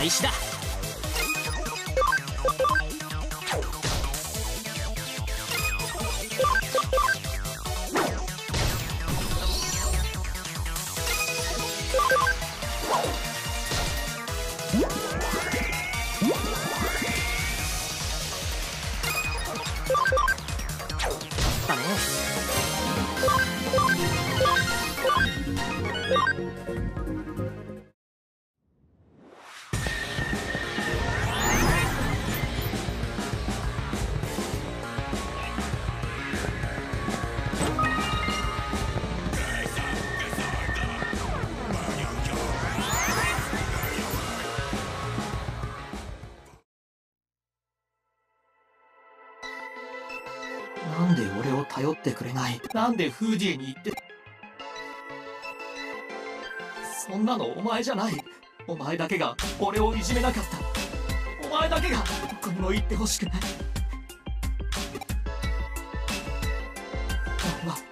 開始だ。だね。なんで俺を頼ってくれない？なんでフージーに言って。そんなのお前じゃない。お前だけが俺をいじめなかった。お前だけが。どこにも行ってほしくない。俺は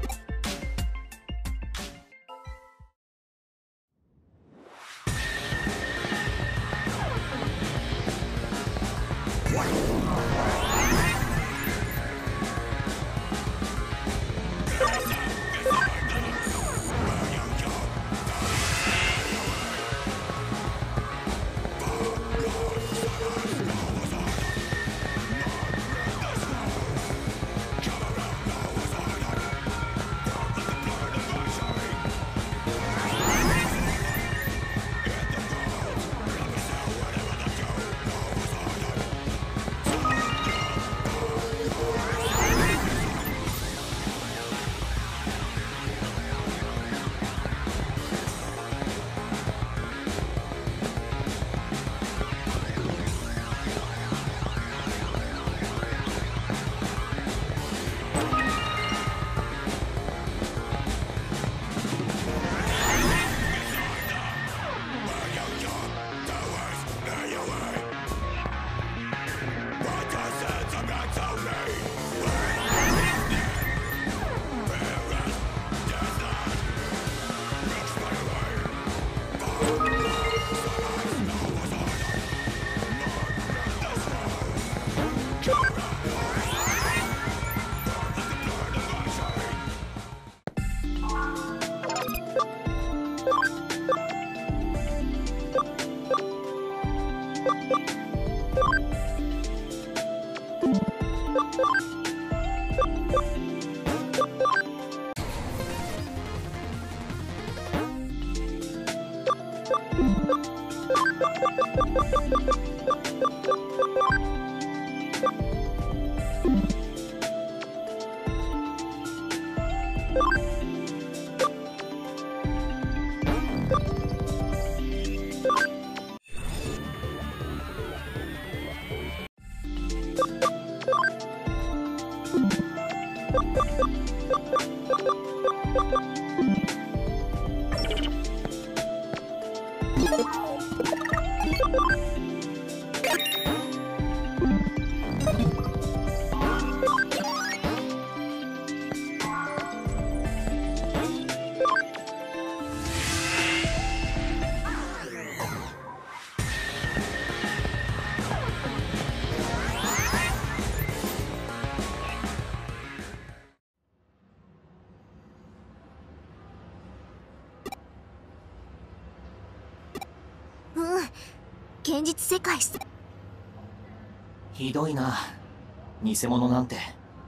現実世界っす。 ひどいな、偽物なんて。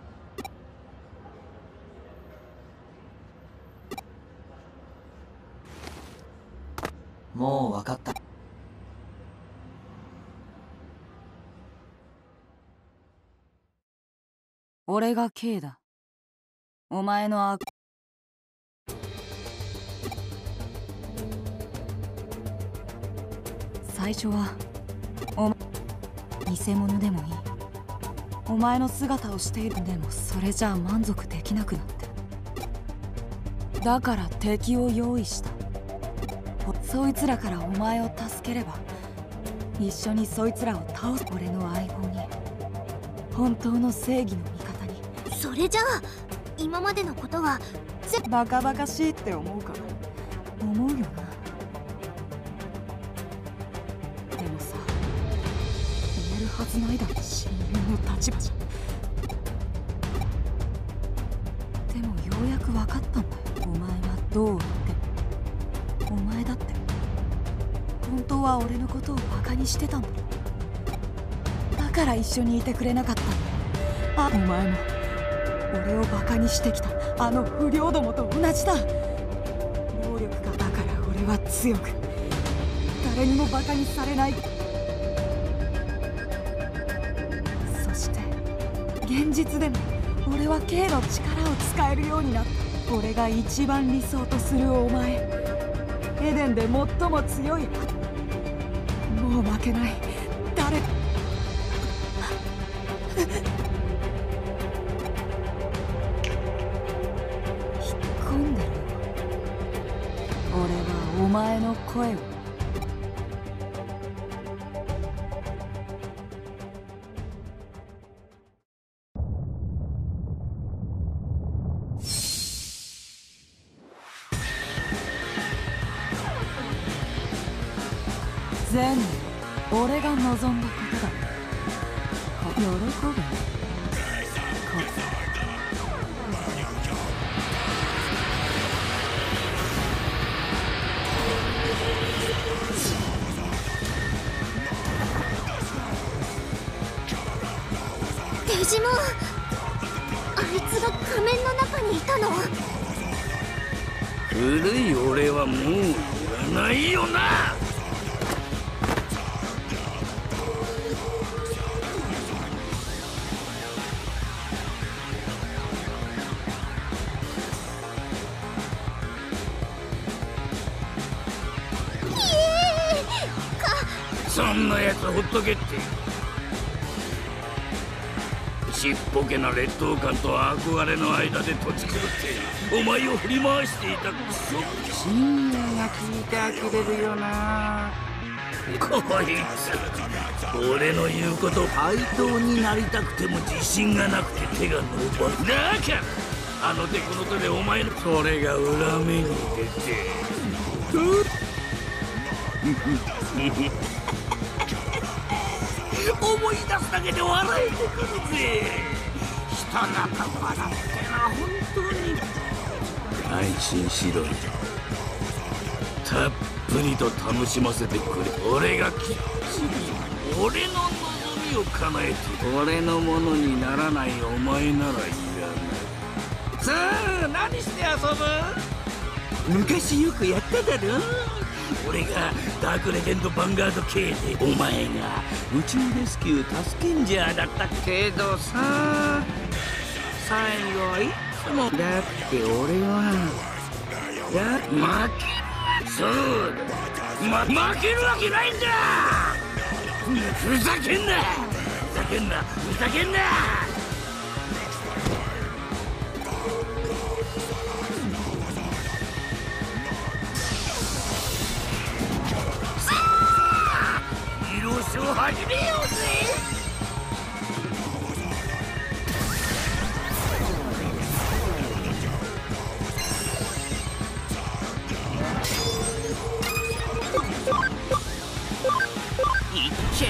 もう分かった。 俺が K だ。お前の悪。最初は偽物でもいい。お前の姿をしている。でもそれじゃあ満足できなくなって、だから敵を用意した。そいつらからお前を助ければ一緒にそいつらを倒す。俺の相棒に、本当の正義の味方に。 それじゃあ今までのことはバカバカしいって思うか。思うよな。 はずないだろ。親友の立場じゃ。でもようやく分かったんだよ。お前はどうあってもお前だって本当は俺のことをバカにしてたんだろ。だから一緒にいてくれなかったんだよ。あ、お前も俺をバカにしてきたあの不良どもと同じだ。能力がだから俺は強く誰にもバカにされない。そして現実でも俺は K の力を使えるようになった。俺が一番理想とするお前、エデンで最も強い。もう負けない。誰引っ込んでる。俺はお前の声を。全部俺が望んだことだ。喜べ。 デジモン、あいつが仮面の中にいたの？ 古い俺はもういらないよな。そんなやつほっとけって。ちっぽけな劣等感と憧れの間で土地狂ってお前を振り回していたクソ深夜が聞いて呆れるよな。こいつ俺の言うこと対等になりたくても自信がなくて手が伸ばんだからあの手この手でお前のそれが裏目に出て思い出すだけで笑えてくるぜ。人の心ってのは本当に安心しろ。たっぷりと楽しませてくれ。俺がきっちり俺の望みを叶えて俺のものにならないお前ならいらない。さあ何して遊ぶ？昔よくやっただろ。俺がダークレジェンドヴァンガード系でお前が宇宙レスキュー助けんじゃだったけどさ、最後はいつもだって俺は負ける。そうだ、負けるわけないんだ。ふざけんなふざけんなふざけんな。始めようぜ。いっけ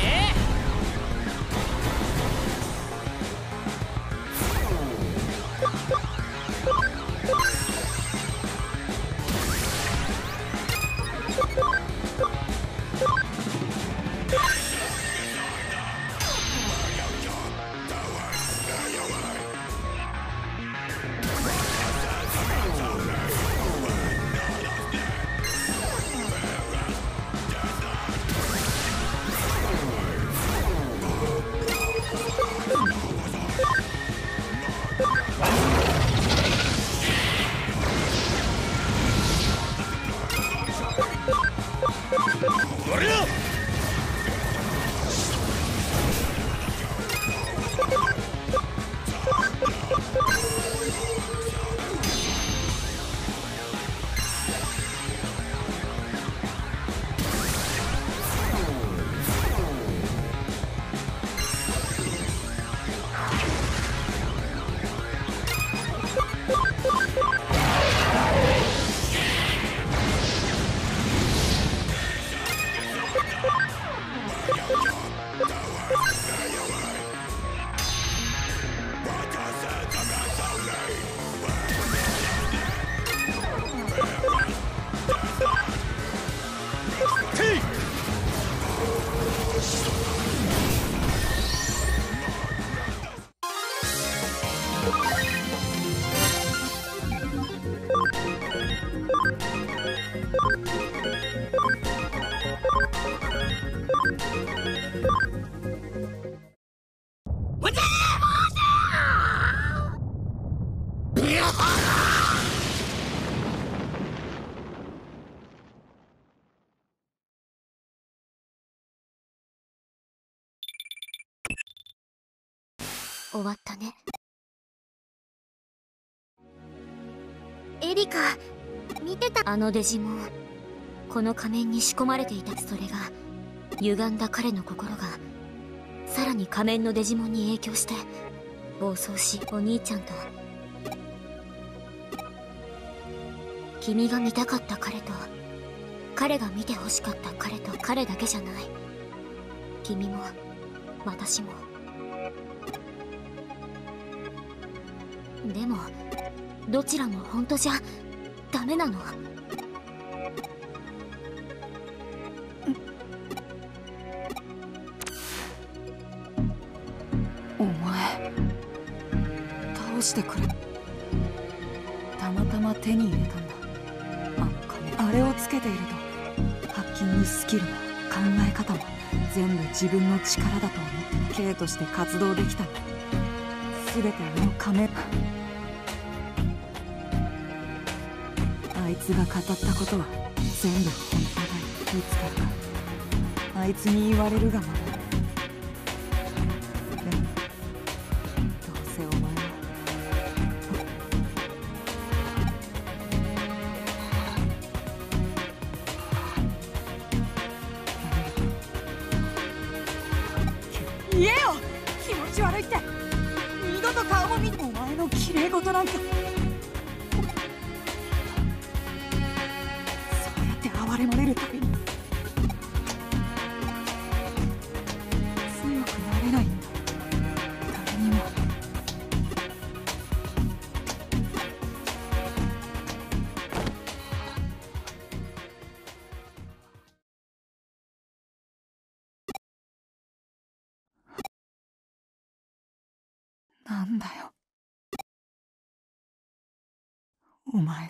終わったね。エリカ、見てた？あのデジモン、この仮面に仕込まれていた。それが歪んだ彼の心がさらに仮面のデジモンに影響して暴走し、お兄ちゃんと君が見たかった彼と彼が見て欲しかった彼と、彼だけじゃない、君も私も。でもどちらも本当じゃダメなの。 お前倒してくれ。たまたま手に入れたんだ、あの紙。あれをつけているとハッキングスキルも考え方も全部自分の力だと思って K として活動できたんだ。全てあの仮面、あいつが語ったことは全部本当だよ。いつからかあいつに言われるがまま。でもどうせお前は言えよ、気持ち悪いって。二度と顔も見て。お前の綺麗事なんか哀れまれるたびに強くなれないんだ、誰にも。なんだよお前って。